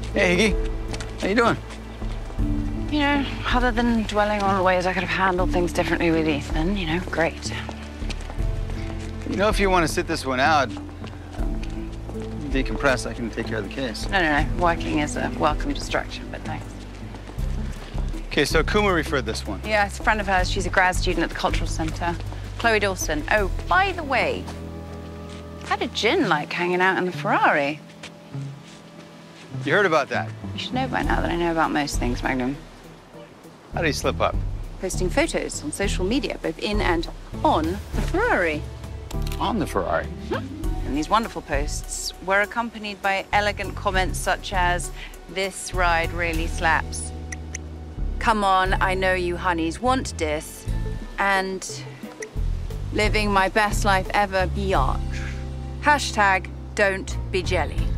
Hey, Higgy. How you doing? You know, other than dwelling on ways I could have handled things differently with Ethan, you know, great. You know, if you want to sit this one out, decompress, I can take care of the case. No. Working is a welcome distraction, but thanks. Okay, so Kuma referred this one. Yeah, it's a friend of hers. She's a grad student at the Cultural Center. Chloe Dawson. Oh, by the way, how did Jin like hanging out in the Ferrari? You heard about that? You should know by now that I know about most things, Magnum. How did he slip up? Posting photos on social media, both in and on the Ferrari. On the Ferrari? And these wonderful posts were accompanied by elegant comments such as, "This ride really slaps. Come on, I know you honeys want this." And living my best life ever, biatch. Hashtag don't be jelly.